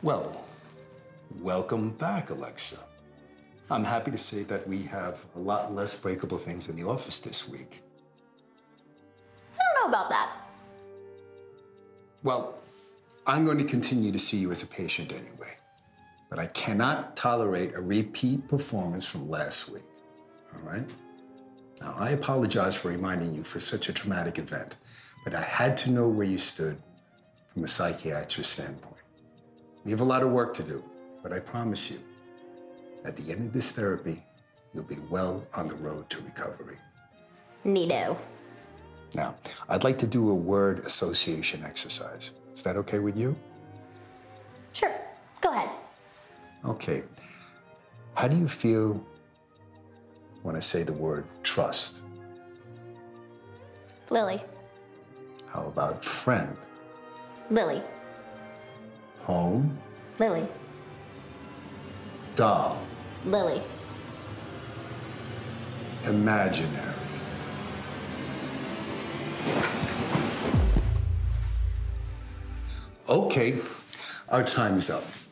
Well, welcome back, Alexa. I'm happy to say that we have a lot less breakable things in the office this week. I don't know about that. Well, I'm going to continue to see you as a patient anyway, but I cannot tolerate a repeat performance from last week, all right? Now, I apologize for reminding you for such a traumatic event, but I had to know where you stood from a psychiatrist's standpoint. We have a lot of work to do, but I promise you, at the end of this therapy, you'll be well on the road to recovery. Neato. Now, I'd like to do a word association exercise. Is that okay with you? Sure, go ahead. Okay. How do you feel when I say the word trust? Lily. How about friend? Lily. Home? Lily. Doll? Lily. Imaginary? Okay, our time is up.